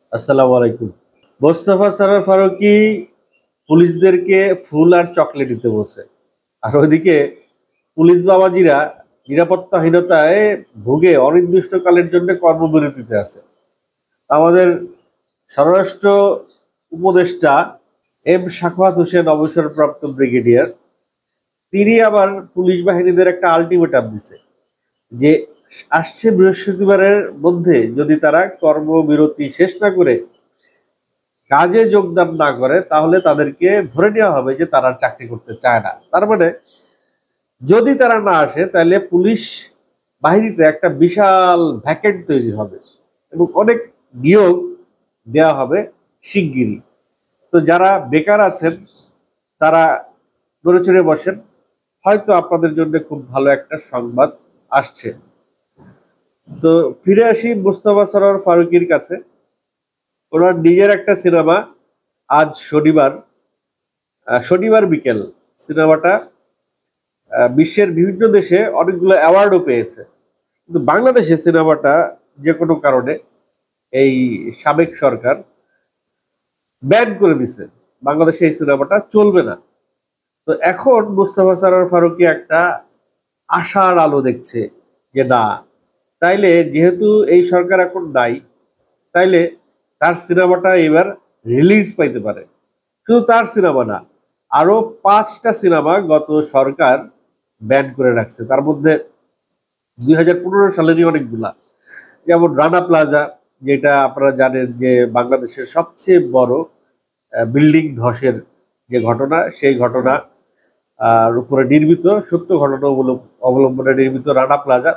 আসসালামু আলাইকুম। মোস্তফা সরোয়ার ফারুকী পুলিশদেরকে ফুল আর চকলেট দিতে বলছে। আর ওইদিকে পুলিশ বাবাজিরা নিরাপত্তাহীনতায় ভুগে অনির্দিষ্টকালের জন্য কর্মবিরতিতে আছে। আমাদের স্বরাষ্ট্র উপদেষ্টা সাখাওয়াত হোসেন অবসরপ্রাপ্ত ব্রিগেডিয়ার তিনি আবার পুলিশ বাহিনীদের একটা আলটিমেটাম দিছে যে আসছে বৃহস্পতিবারের মধ্যে যদি তারা কর্মবিরতি শেষ না করে কাজে যোগদান না করে তাহলে তাদেরকে ধরে নেওয়া হবে যে তারা চাকরি করতে চায় না। তার মানে যদি তারা না আসে তাহলে পুলিশ বাহিনীতে একটা বিশাল ভ্যাকেন্ট তৈরি হবে এবং অনেক নিয়োগ দেওয়া হবে শিগগিরই। তো যারা বেকার আছেন তারা নড়ে চড়ে বসেন, হয়তো আপনাদের জন্য খুব ভালো একটা সংবাদ আসছে। তো ফিরে আসি মুস্তফা সরোয়ার ফারুকীর কাছে। ওনার নিজের একটা সিনেমা আজ শনিবার বিকেল সিনেমাটা বিশ্বের বিভিন্ন দেশে অনেকগুলো অ্যাওয়ার্ডও পেয়েছে, কিন্তু বাংলাদেশে সিনেমাটা যে কোনো কারণে এই সাবেক সরকার ব্যান করে দিছে। বাংলাদেশে এই সিনেমাটা চলবে না। তো এখন মুস্তফা সরোয়ার ফারুকী একটা আশার আলো দেখছে যে না, তাইলে যেহেতু এই সরকার এখন নাই, তাইলে তার সিনেমাটা এবার রিলিজ পাইতে পারে। শুধু তার সিনেমা না, আরো 5টা সিনেমা গত সরকার ব্যান করে রাখছে। তার মধ্যে 2015 সালেরই অনেকগুলা, যেমন রানা প্লাজা, যেটা আপনারা জানেন যে বাংলাদেশের সবচেয়ে বড় বিল্ডিং ধসের যে ঘটনা, সেই ঘটনা উপরে নির্মিত, সত্য ঘটনা অবলম্বনে নির্মিত রানা প্লাজা,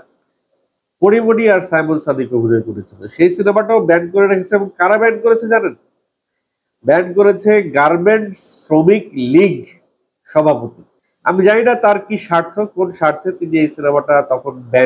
পরিমণি আর সাইমন সাদিক অভিনয় করেছিল। সেই সিনেমাটাও ব্যান করে রেখেছে। এবং কারা ব্যান করেছে জানেন? ব্যান করেছে গার্মেন্টস শ্রমিক লীগ সভাপতি। আমি জানি না তার কি স্বার্থ, কোন স্বার্থে তিনি এই সিনেমাটা তখন ব্যান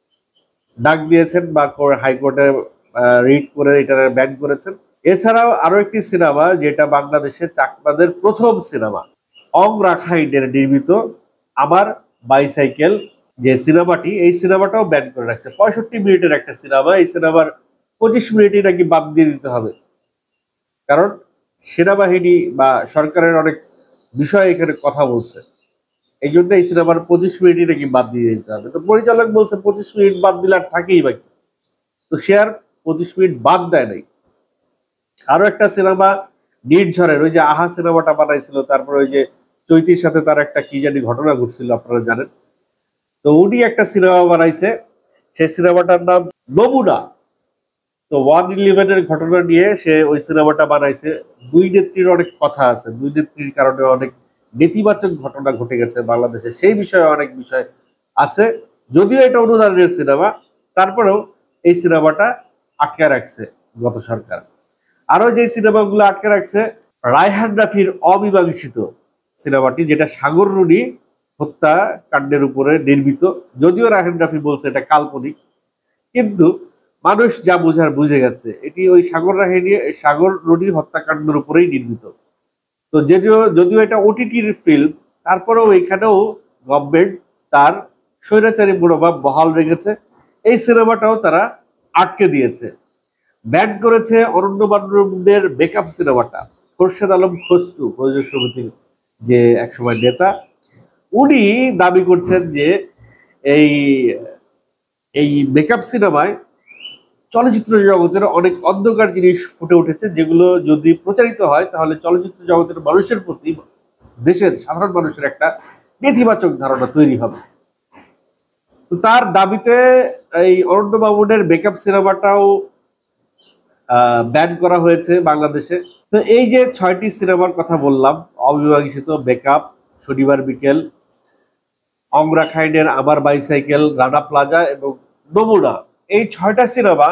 ডাক দিয়েছেন বা হাইকোর্টে রিট করে এটা ব্যান করেছেন। এছাড়াও আরো একটি সিনেমা যেটা বাংলাদেশে চাকমাদের প্রথম সিনেমা, অং রাখাইনের নির্মিত আমার বাইসাইকেল যে সিনেমাটি, এই সিনেমাটাও ব্যান করে রাখছে। 65 মিনিটের একটা সিনেমা, এই সিনেমার 25 মিনিটই নাকি বাদ দিয়ে দিতে হবে, কারণ সেনাবাহিনী বা সরকারের অনেক বিষয় এখানে কথা বলছে। এই জন্য এই সিনেমার 25 মিনিটই নাকি বাদ দিয়ে দিতে হবে। তো পরিচালক বলছে 25 মিনিট বাদ দিলে আর থাকেই বাকি। তো সে আর 25 মিনিট বাদ দেয় নাই। আরো একটা সিনেমা নির্ঝরের, ওই যে আহা সিনেমাটা বানাইছিল, তারপর ওই যে চৈতির সাথে তার একটা কি জানি ঘটনা ঘটছিল আপনারা জানেন। তো উনি একটা সিনেমা বানাইছে, সেই সিনেমাটার নাম নমুনা। তো 111-এর ঘটনা নিয়ে সে ওই সিনেমাটা বানাইছে। দুই নেত্রীর অনেক কথা আছে, দুই নেত্রীর কারণে অনেক নেতিবাচক ঘটনা ঘটে গেছে বাংলাদেশে, সেই বিষয়ে অনেক বিষয় আছে। যদিও এটা অনুদানের সিনেমা, তারপরেও এই সিনেমাটা আটকে রাখছে গত সরকার। আরো যে সিনেমাগুলো আটকে রাখছে, রায়হান রাফির অমীমাংসিত সিনেমাটি, যেটা সাগর রুনি হত্যাকাণ্ডের উপরে নির্মিত। যদিও রায়হান রাফি বলছে এটা কাল্পনিক, কিন্তু মানুষ যা বোঝার বুঝে গেছে এটি ওই সাগর রুনি হত্যাকাণ্ডের উপরেই নির্মিত। তো যদিও এটা ওটিটির ফিল্ম, তারপরেও এখানেও গভর্নমেন্ট তার স্বৈরাচারী মনোভাব বহাল রেখেছে। এই সিনেমাটাও তারা আটকে দিয়েছে। ব্যান করেছে অরণ্য মান্যদের বেকআপ সিনেমাটা। খোরশেদ আলম খসরু প্রযোজক সমিতির যে একসময় নেতা, উনি দাবি করছেন যে এই এই মেকআপ সিনেমায় চলচ্চিত্র জগতের অনেক অন্ধকার জিনিস ফুটে উঠেছে, যেগুলো যদি প্রচারিত হয় তাহলে চলচ্চিত্র জগতের মানুষের প্রতি দেশের সাধারণ মানুষের একটা নেতিবাচক ধারণা তৈরি হবে। তো তার দাবিতে এই অরণ্য মামুনের বেকআপ সিনেমাটাও ব্যান করা হয়েছে বাংলাদেশে। তো এই যে 6টি সিনেমার কথা বললাম, অবিবাহিত, বেকআপ, শনিবার বিকেল, অং রাখাইনের আমার বাইসাইকেল, রানা প্লাজা এবং নমুনা, এই 6টা সিনেমা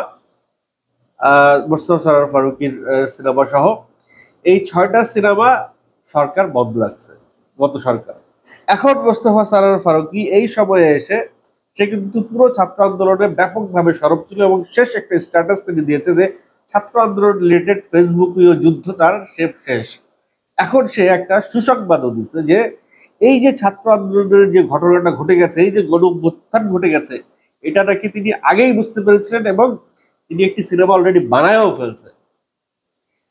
মোস্তফা সরোয়ার ফারুকীর সিনেমা সহ এই 6টা সিনেমা সরকার বন্ধ রাখছে গত সরকার। এখন মোস্তফা সরোয়ার ফারুকী এই সময়ে এসে সে কিন্তু পুরো ছাত্র আন্দোলনে ব্যাপকভাবে সরব ছিল এবং শেষ একটা স্ট্যাটাস তিনি দিয়েছে যে ছাত্র আন্দোলন রিলেটেড ফেসবুকীয় যুদ্ধ তার শেষ। এখন সে একটা সুসংবাদও দিচ্ছে যে এই যে ছাত্র আন্দোলনের যে ঘটনাটা ঘটে গেছে, এই যে গণঅভ্যুত্থান ঘটে গেছে, এটা নাকি তিনি আগেই বুঝতে পেরেছিলেন এবং তিনি একটি সিনেমা অলরেডি বানায়ও ফেলছে।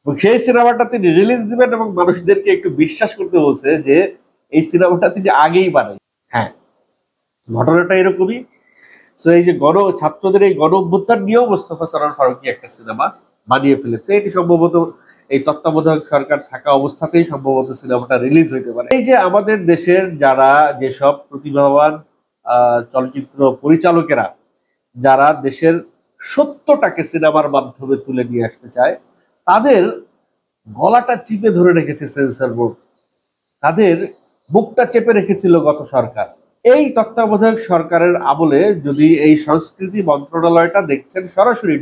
এবং সেই সিনেমাটা তিনি রিলিজ দিবেন এবং মানুষদেরকে একটু বিশ্বাস করতে বলছে যে এই সিনেমাটা তিনি আগেই বানাই। হ্যাঁ, ঘটনাটা এরকমই। তো এই যে ছাত্রদের এই গণ অভ্যুত্থান নিয়েও মোস্তফা সরোয়ার ফারুকী একটা সিনেমা বানিয়ে ফেলেছে। এটি সম্ভবত এই তত্ত্বাবধায়ক সরকার থাকা অবস্থাতেই সম্ভবত সিনেমাটা রিলিজ হইতে পারে। এই যে আমাদের দেশের যারা যেসব প্রতিভাবান চলচ্চিত্র পরিচালকেরা যারা দেশের সত্যটাকে সিনেমার মাধ্যমে তুলে নিয়ে আসতে চায়, তাদের গলাটা চিপে ধরে রেখেছে সেন্সর বোর্ড, তাদের মুখটা চেপে রেখেছিল গত সরকার। এই তত্ত্বাবধায়ক সরকারের আমলে যদি এই সংস্কৃতি মন্ত্রণালয়টা দেখছেন সরাসরি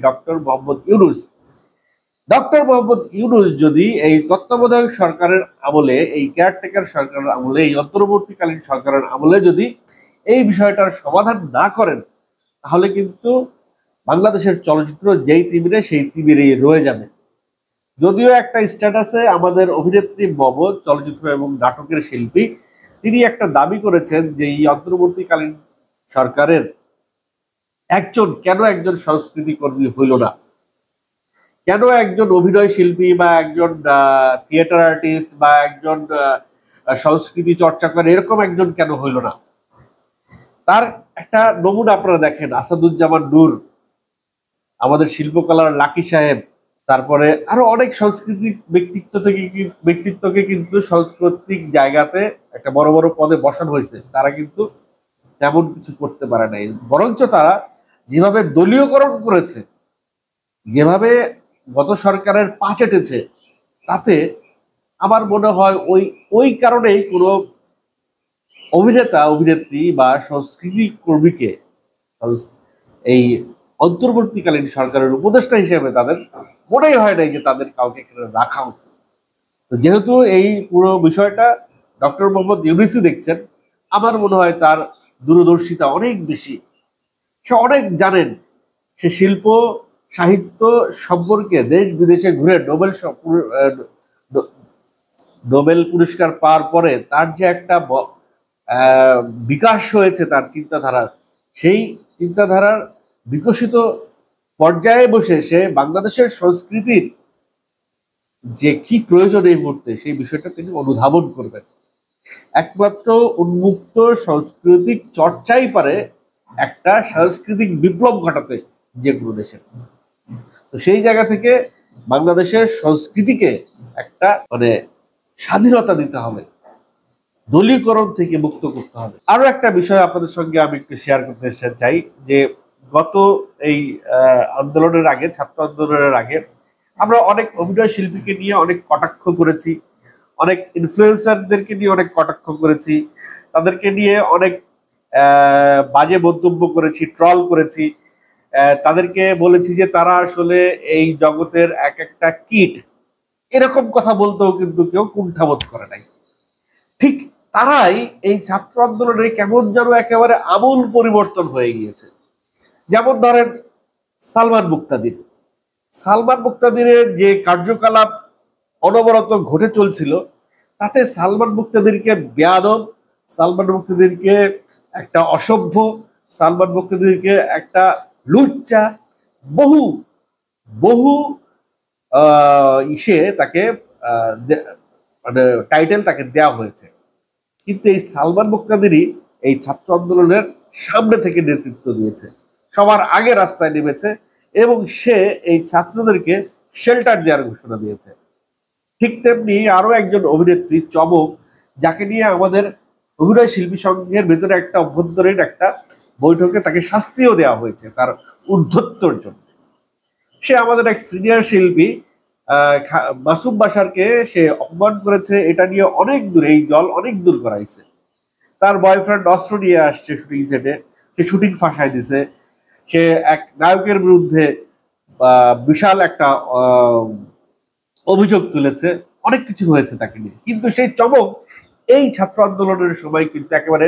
ডক্টর মোহাম্মদ ইউনূস যদি এই তত্ত্বাবধায়ক সরকারের আমলে, এই কেয়ারটেকার সরকারের আমলে, এই অন্তর্বর্তীকালীন সরকারের আমলে যদি এই বিষয়টার সমাধান না করেন, তাহলে কিন্তু বাংলাদেশের চলচ্চিত্র যেই তিমিরে সেই তিমিরেই রয়ে যাবে। যদিও একটা স্ট্যাটাসে আমাদের অভিনেত্রী মমতা, চলচ্চিত্র এবং নাটকের শিল্পী, তিনি একটা দাবি করেছেন যে এই অন্তর্বর্তীকালীন সরকারের কেন একজন সংস্কৃতি কর্মী হইল না, কেন একজন অভিনয় শিল্পী বা একজন থিয়েটার আর্টিস্ট বা একজন সংস্কৃতি চর্চা করে এরকম একজন কেন হইল না। তার একটা নমুনা আপনারা দেখেন, আসাদুজ্জামান নূর, আমাদের শিল্পকলার লাকি সাহেব, তারপরে আরো অনেক সাংস্কৃতিক ব্যক্তিত্বকে কিন্তু সাংস্কৃতিক জায়গাতে একটা বড় বড় পদে বসানো হয়েছে, তারা কিন্তু তেমন কিছু করতে পারে নাই। বরঞ্চ তারা যেভাবে দলীয়করণ করেছে, যেভাবে গত সরকারের পা চেটেছে, তাতে আমার মনে হয় ওই কারণেই কোনো অভিনেতা অভিনেত্রী বা সংস্কৃতি কর্মীকে এই অন্তর্বর্তীকালীন সরকারের উপদেষ্টা হিসেবে তাদের মনেই হয় নাই যে তাদের কাউকে এখানে রাখা উচিত। তো যেহেতু এই পুরো বিষয়টা ডক্টর মোহাম্মদ ইউনূসই দেখছেন, আমার মনে হয় তার দূরদর্শিতা অনেক বেশি, সে অনেক জানেন। সে শিল্প সাহিত্য সম্পর্কে দেশ বিদেশে ঘুরে নোবেল পুরস্কার পাওয়ার পরে তার যে একটা বিকাশ হয়েছে তার চিন্তাধারার, সেই চিন্তাধারার বিকশিত পর্যায়ে বসে সে বাংলাদেশের সংস্কৃতির যে কি প্রয়োজন এই মুহূর্তে সেই বিষয়টা তিনি অনুধাবন করবেন। একমাত্র উন্মুক্ত সাংস্কৃতিক চর্চাই পারে একটা সাংস্কৃতিক বিপ্লব ঘটাতে যে কোনো দেশে। তো সেই জায়গা থেকে বাংলাদেশের সংস্কৃতিকে একটা স্বাধীনতা দিতে হবে, দলীয়করণ থেকে মুক্ত করতে হবে। আরো একটা বিষয় আপনাদের সঙ্গে আমি একটু শেয়ার করতে চাই যে গত এই আন্দোলনের আগে, ছাত্র আন্দোলনের আগে, আমরা অনেক অভিনয় শিল্পীকে নিয়ে অনেক কটাক্ষ করেছি, অনেক ইনফ্লুয়েন্সারদেরকে নিয়ে অনেক কটাক্ষ করেছি, তাদেরকে নিয়ে অনেক বাজে মন্তব্য করেছি, ট্রল করেছি, তাদেরকে বলেছি যে তারা আসলে এই জগতের এক একটা কিট, এরকম কথা বলতেও কিন্তু কেউ কুণ্ঠাবোধ করে নাই। ঠিক তারাই এই ছাত্র আন্দোলনে কেমন যেন একেবারে আমূল পরিবর্তন হয়ে গিয়েছে। যেমন ধরেন সালমান মুক্তাদিরের যে কার্যকলাপ অনবরত ঘটে চলছিল, তাতে সালমান মুক্তাদিরকে বেয়াদব, সালমান মুক্তাদিরকে একটা অসভ্য, সালমান মুক্তাদিরকে একটা লুচ্চা, বহু বহু তাকে টাইটেল তাকে দেওয়া হয়েছে। কিন্তু এই সালমান মুক্তাদিরই এই ছাত্র আন্দোলনের সামনে থেকে নেতৃত্ব দিয়েছে, সবার আগে রাস্তায় নেমেছে এবং সে এই ছাত্রদেরকে শেল্টার দেওয়ার ঘোষণা দিয়েছে। ঠিক তেমনি আরো একজন অভিনেত্রী চমক, যাকে নিয়ে আমাদের অভিনয় শিল্পী সংঘের ভেতরে একটা অভ্যন্তরীণ একটা বৈঠকে তাকে শাস্তিও দেওয়া হয়েছে তার উদ্ধত্তর জন্য। সে আমাদের এক সিনিয়র শিল্পী মাসুম বাশারকে সে অপমান করেছে, এটা নিয়ে অনেক দূর, এই জল অনেক দূর করাইছে। তার বয়ফ্রেন্ড অস্ত্র নিয়ে আসছে শুটিং সেটে, সে শুটিং ফাঁসাই দিছে, সে এক নায়কের বিরুদ্ধে বিশাল একটা অভিযোগ তুলেছে, অনেক কিছু হয়েছে তাকে নিয়ে। কিন্তু সেই চমক এই ছাত্র আন্দোলনের সময় কিন্তু একেবারে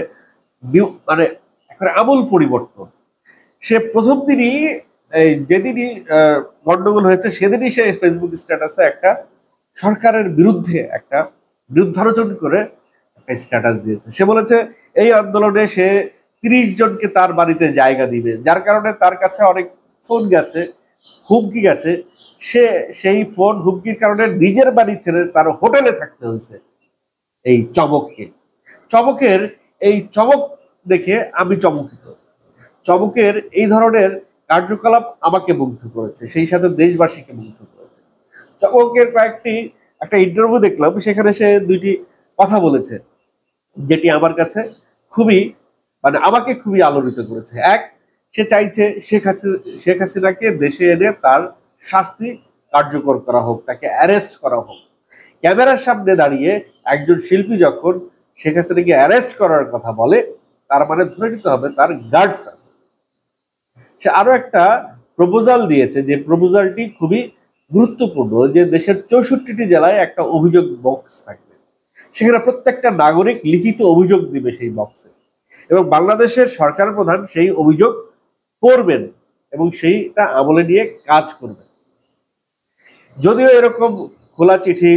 আমূল পরিবর্তন। সে প্রথম দিনই যেদিনই গন্ডগোল হয়েছে সেদিনই সে ফেসবুক স্ট্যাটাসে একটা সরকারের বিরুদ্ধে একটা বিরুদ্ধালোচন করে একটা স্ট্যাটাস দিয়েছে। সে বলেছে এই আন্দোলনে সে 30 জনকে তার বাড়িতে জায়গা দিবে, যার কারণে তার কাছে অনেক ফোন গেছে, হুমকি গেছে সেই ফোন হুমকির কারণে নিজের বাড়ি ছেড়ে তার হোটেলে থাকতে হয়েছে এই চমককে। চমকের এই চমক দেখে আমি চমকিত। চমকের এই ধরনের কার্যকলাপ আমাকে মুগ্ধ করেছে, সেই সাথে দেশবাসীকে মুগ্ধ করেছে। চমকের একটা ইন্টারভিউ দেখলাম, সেখানে সে দুইটি কথা বলেছে যেটি আমার কাছে খুবই আমাকে খুবই আলোড়িত করেছে। এক, সে চাইছে শেখ হাসিনাকে দেশে এনে তার শাস্তি কার্যকর করা হোক, তাকে অ্যারেস্ট করা হোক। ক্যামেরার সামনে দাঁড়িয়ে একজন শিল্পী যখন শেখ হাসিনাকে অ্যারেস্ট করার কথা বলে, তার মানে ধরে নিতে হবে তার গার্ডস আছে। সে আরো একটা প্রপোজাল দিয়েছে, যে প্রপোজালটি খুবই গুরুত্বপূর্ণ, যে দেশের 64টি জেলায় একটা অভিযোগ বক্স থাকবে, সেখানে প্রত্যেকটা নাগরিক লিখিত অভিযোগ দিবে সেই বক্সে, এবং বাংলাদেশের সরকার প্রধান সেই অভিযোগ পড়বেন এবং সেইটা আমলে নিয়ে কাজ করবেন। যদিও এরকম খোলা চিঠি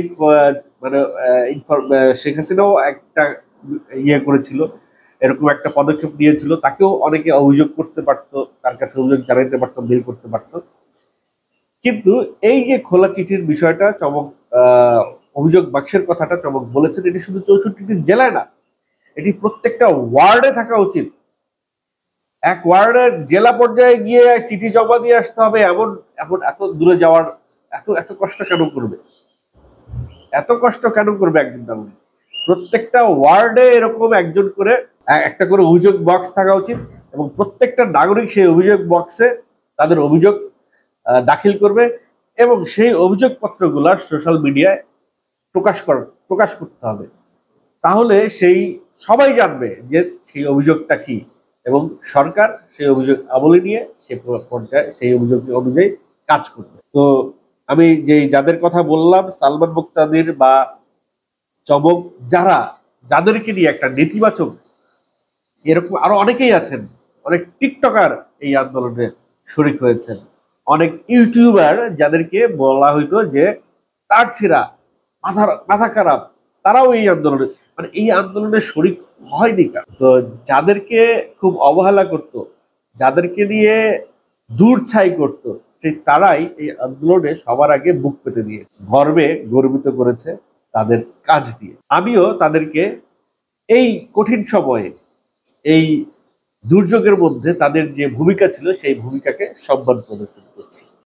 শেখ হাসিনাও একটা করেছিল, এরকম একটা পদক্ষেপ নিয়েছিল, তাকেও অনেকে অভিযোগ করতে পারতো, তার কাছে অভিযোগ জানাইতে পারতো, মেল করতে পারতো। কিন্তু এই যে খোলা চিঠির বিষয়টা চমক অভিযোগ বাক্সের কথাটা চমক বলেছেন, এটি শুধু 64টি জেলায় না, এটি প্রত্যেকটা ওয়ার্ডে থাকা উচিত। এক ওয়ার্ডের জেলা পর্যায়ে গিয়ে চিঠি জমা দিয়ে আসতে হবে, এমন এমন এত দূরে যাওয়ার এত কষ্ট কেন করবে? এত কষ্ট কেন করবে একজন নাগরিক? প্রত্যেকটা ওয়ার্ডে এরকম একটা করে অভিযোগ বক্স থাকা উচিত, এবং প্রত্যেকটা নাগরিক সেই অভিযোগ বক্সে তাদের অভিযোগ দাখিল করবে, এবং সেই অভিযোগ পত্রগুলা সোশ্যাল মিডিয়ায় প্রকাশ করতে হবে। তাহলে সবাই জানবে যে সেই অভিযোগটা কি, এবং সরকার সেই অভিযোগ আমলে নিয়ে সেই অভিযোগ অনুযায়ী কাজ করবে। তো আমি যাদের কথা বললাম, সালমান মুক্তাদির বা চমক, যাদেরকে নিয়ে একটা নেতিবাচক, এরকম আরো অনেকেই আছেন, অনেক টিকটকার এই আন্দোলনে শরিক হয়েছেন, অনেক ইউটিউবার যাদেরকে বলা হইতো যে তার ছেঁড়া, মাথা খারাপ, তারাও এই আন্দোলনে শরিক হয়নি। তো যাদেরকে খুব অবহেলা করত, যাদেরকে নিয়ে দূরছাই করত, তারাই এই আন্দোলনে সবার আগে বুক পেতে দিয়ে গর্বিত করেছে তাদের কাজ দিয়ে। আমিও তাদেরকে এই কঠিন সময়ে, এই দুর্যোগের মধ্যে তাদের যে ভূমিকা ছিল, সেই ভূমিকাকে সম্মান প্রদর্শন করছি।